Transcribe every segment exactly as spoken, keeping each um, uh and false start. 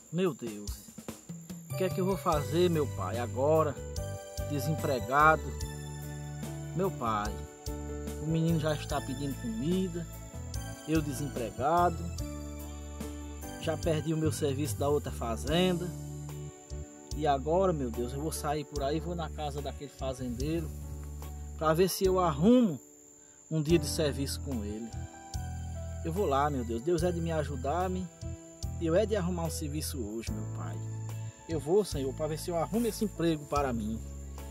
Meu Deus, o que é que eu vou fazer, meu pai, agora? Desempregado. Meu pai, o menino já está pedindo comida, eu desempregado, já perdi o meu serviço da outra fazenda. E agora, meu Deus, eu vou sair por aí, vou na casa daquele fazendeiro para ver se eu arrumo um dia de serviço com ele. Eu vou lá, meu Deus, Deus é de me ajudar-me. Eu é de arrumar um serviço hoje, meu pai. Eu vou, Senhor, para ver se eu arrumo esse emprego para mim.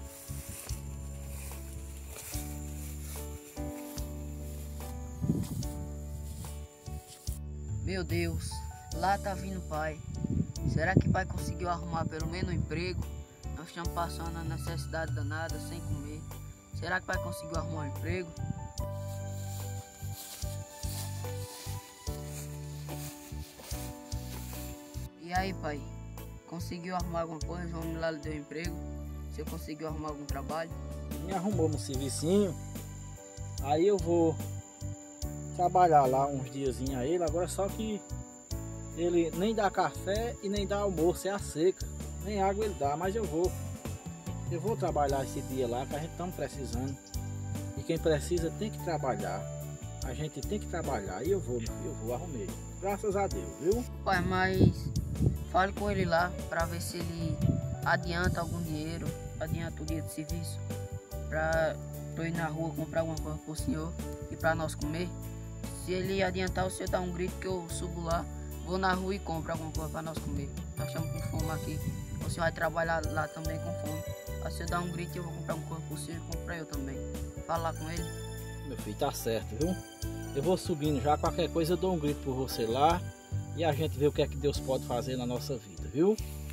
Meu Deus, lá tá vindo o pai. Será que o pai conseguiu arrumar pelo menos um emprego? Nós estamos passando a necessidade danada, sem comer. Será que o pai conseguiu arrumar um emprego? E aí, pai? Conseguiu arrumar alguma coisa? O homem lá lhe deu um emprego? Você conseguiu arrumar algum trabalho? Me arrumou um servicinho. Aí eu vou trabalhar lá uns diazinhos a ele. Agora só que ele nem dá café e nem dá almoço, é a seca. Nem água ele dá, mas eu vou. Eu vou trabalhar esse dia lá que a gente estamos precisando. E quem precisa tem que trabalhar. A gente tem que trabalhar. E eu vou, eu vou, arrumei. Graças a Deus, viu? Pai, mas fale com ele lá para ver se ele adianta algum dinheiro, adianta o dia de serviço, para eu ir na rua comprar alguma coisa pro senhor e para nós comer. Se ele adiantar, o senhor dá um grito que eu subo lá, vou na rua e compro alguma coisa para nós comer. Nós estamos com fome aqui, o senhor vai trabalhar lá também com fome. Aí se eu dar um grito, eu vou comprar alguma coisa pro senhor e compro pra eu também. Fala lá com ele. Meu filho, tá certo, viu? Eu vou subindo já, qualquer coisa eu dou um grito por você lá e a gente vê o que é que Deus pode fazer na nossa vida, viu?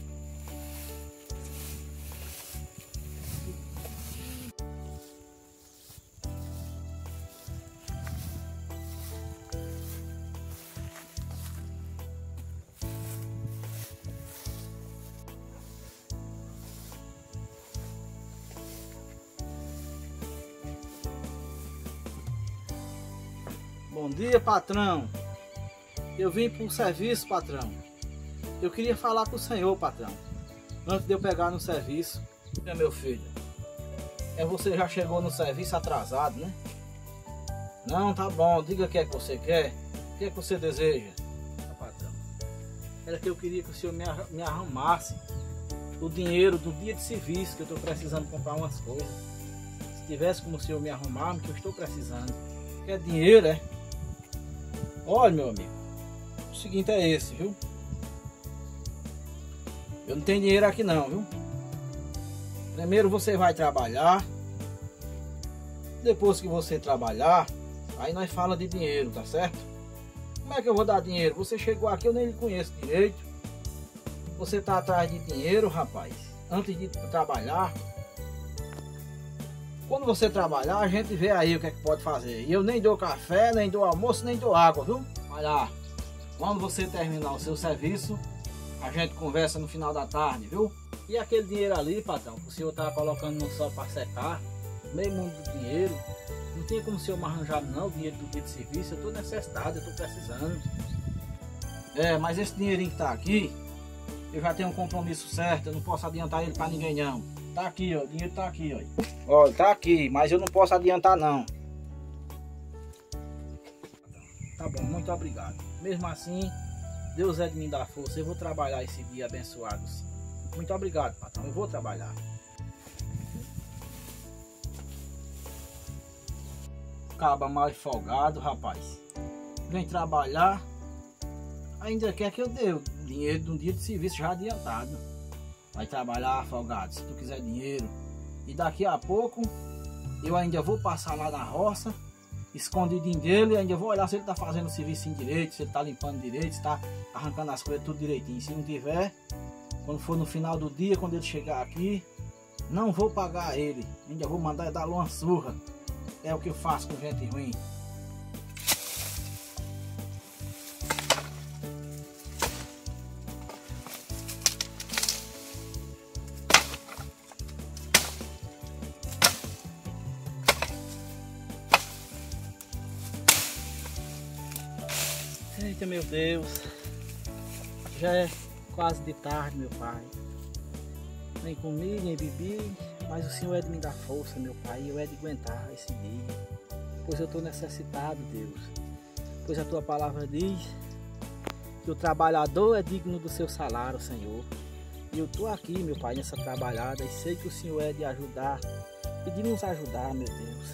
Bom dia, patrão. Eu vim para o serviço, patrão. Eu queria falar com o senhor, patrão, antes de eu pegar no serviço. É, meu filho, é, você já chegou no serviço atrasado, né? Não, tá bom, diga o que é que você quer. O que é que você deseja? Ah, patrão, era que eu queria que o senhor me, arr me arrumasse o dinheiro do dia de serviço, que eu estou precisando comprar umas coisas. Se tivesse como o senhor me arrumar, que eu estou precisando. Quer dinheiro, é? Olha, meu amigo, o seguinte é esse, viu? Eu não tenho dinheiro aqui não, viu? Primeiro você vai trabalhar. Depois que você trabalhar, aí nós fala de dinheiro, tá certo? Como é que eu vou dar dinheiro? Você chegou aqui, eu nem lhe conheço direito. Você tá atrás de dinheiro, rapaz, antes de trabalhar. Quando você trabalhar, a gente vê aí o que é que pode fazer. E eu nem dou café, nem dou almoço, nem dou água, viu? Olha lá, quando você terminar o seu serviço, a gente conversa no final da tarde, viu? E aquele dinheiro ali, patrão, que o senhor tá colocando no sol para secar, meio mundo do dinheiro, não tem como o senhor me arranjar não, o dinheiro do dia de serviço. Eu tô necessitado, eu tô precisando. É, mas esse dinheirinho que tá aqui, eu já tenho um compromisso certo, eu não posso adiantar ele para ninguém não. Tá aqui, ó, o dinheiro tá aqui, ó. Olha, tá aqui, mas eu não posso adiantar não. Tá bom, muito obrigado. Mesmo assim, Deus é de me dar força. Eu vou trabalhar esse dia abençoado. Muito obrigado, patrão. Eu vou trabalhar. Acaba mal folgado, rapaz. Vem trabalhar. Ainda quer que eu dê o dinheiro de um dia de serviço já adiantado. Vai trabalhar afogado, se tu quiser dinheiro. E daqui a pouco eu ainda vou passar lá na roça, escondidinho dele, ainda vou olhar se ele tá fazendo o serviço direito, se ele tá limpando direito, se tá arrancando as coisas tudo direitinho. Se não tiver, quando for no final do dia, quando ele chegar aqui, não vou pagar ele, ainda vou mandar dar uma surra. É o que eu faço com gente ruim. Eita, meu Deus, já é quase de tarde, meu Pai. Nem comi, nem bebi, mas o Senhor é de me dar força, meu Pai, e eu é de aguentar esse dia. Pois eu estou necessitado, Deus. Pois a Tua palavra diz que o trabalhador é digno do seu salário, Senhor. E eu estou aqui, meu Pai, nessa trabalhada e sei que o Senhor é de ajudar e de nos ajudar, meu Deus.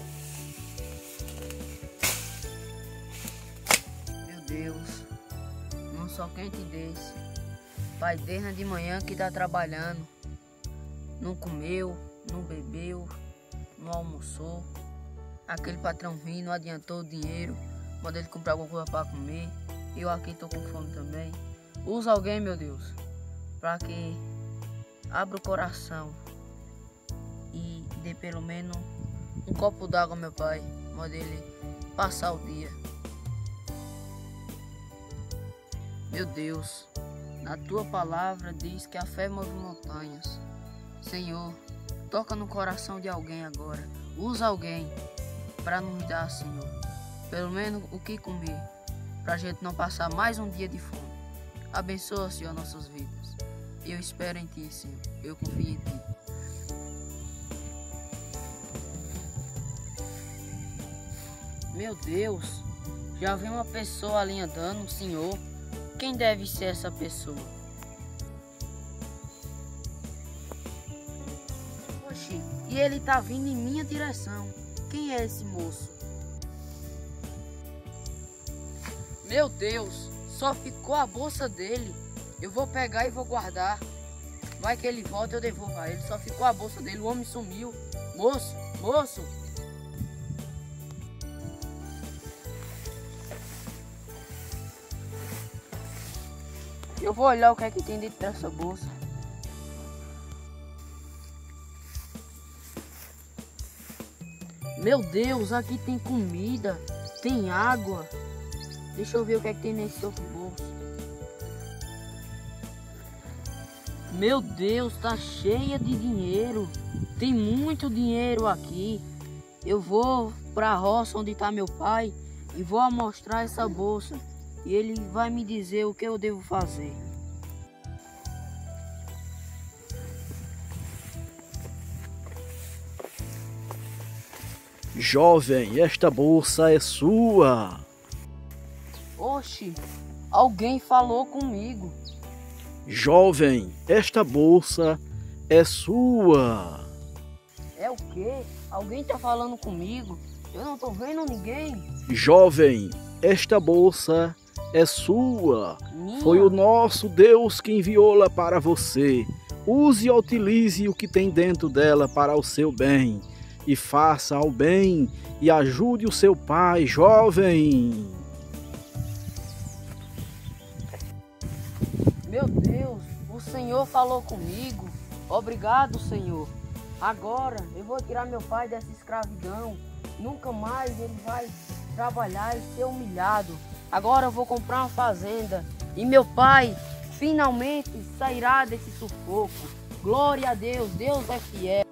Meu Deus, não só quem te desse. Pai, desde de manhã que tá trabalhando. Não comeu, não bebeu, não almoçou. Aquele patrão ruim não adiantou o dinheiro, mandou ele comprar alguma coisa para comer. Eu aqui tô com fome também. Usa alguém, meu Deus, para que abra o coração e dê pelo menos um copo d'água, meu Pai, manda ele passar o dia. Meu Deus, na Tua palavra diz que a fé move montanhas. Senhor, toca no coração de alguém agora. Usa alguém para nos dar, Senhor, pelo menos o que comer, para a gente não passar mais um dia de fome. Abençoa, Senhor, nossas vidas. Eu espero em Ti, Senhor. Eu confio em Ti. Meu Deus, já vi uma pessoa ali andando, Senhor. Quem deve ser essa pessoa? Oxi, e ele tá vindo em minha direção. Quem é esse moço? Meu Deus, só ficou a bolsa dele. Eu vou pegar e vou guardar. Vai que ele volta, eu devolvo a ele. Só ficou a bolsa dele, o homem sumiu. Moço, moço. Eu vou olhar o que é que tem dentro dessa bolsa. Meu Deus, aqui tem comida, tem água. Deixa eu ver o que é que tem nesse outro bolso. Meu Deus, tá cheia de dinheiro. Tem muito dinheiro aqui. Eu vou pra roça onde tá meu pai e vou amostrar essa bolsa. E ele vai me dizer o que eu devo fazer. Jovem, esta bolsa é sua. Oxi, alguém falou comigo. Jovem, esta bolsa é sua. É o quê? Alguém tá falando comigo? Eu não tô vendo ninguém. Jovem, esta bolsa é sua. Minha? Foi o nosso Deus que enviou-la para você. Use e utilize o que tem dentro dela para o seu bem. E faça ao bem e ajude o seu pai, jovem. Meu Deus, o Senhor falou comigo. Obrigado, Senhor. Agora eu vou tirar meu pai dessa escravidão. Nunca mais ele vai trabalhar e ser humilhado. Agora eu vou comprar uma fazenda e meu pai finalmente sairá desse sufoco. Glória a Deus, Deus é fiel.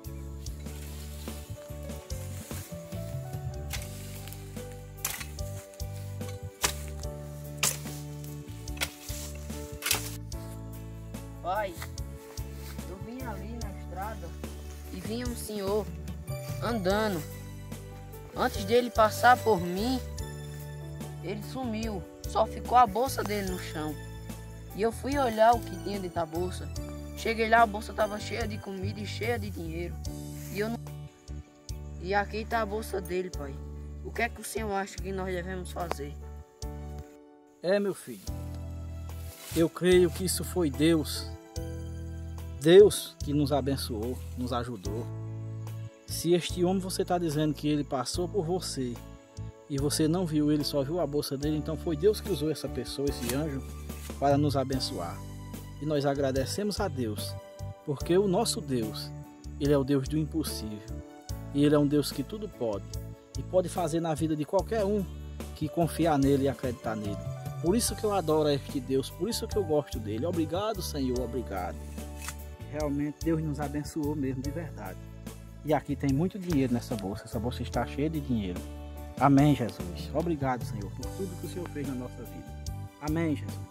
Pai, eu vim ali na estrada e vi um senhor andando. Antes dele passar por mim, ele sumiu. Só ficou a bolsa dele no chão. E eu fui olhar o que tinha dentro da bolsa. Cheguei lá, a bolsa estava cheia de comida e cheia de dinheiro. E eu não... E aqui está a bolsa dele, pai. O que é que o senhor acha que nós devemos fazer? É, meu filho. Eu creio que isso foi Deus. Deus que nos abençoou, nos ajudou. Se este homem você está dizendo que ele passou por você e você não viu ele, só viu a bolsa dele, então foi Deus que usou essa pessoa, esse anjo, para nos abençoar. E nós agradecemos a Deus, porque o nosso Deus, Ele é o Deus do impossível. E Ele é um Deus que tudo pode. E pode fazer na vida de qualquer um que confiar nele e acreditar nele. Por isso que eu adoro este Deus, por isso que eu gosto dele. Obrigado, Senhor, obrigado. Realmente Deus nos abençoou mesmo, de verdade. E aqui tem muito dinheiro nessa bolsa. Essa bolsa está cheia de dinheiro. Amém, Jesus. Obrigado, Senhor, por tudo que o Senhor fez na nossa vida. Amém, Jesus.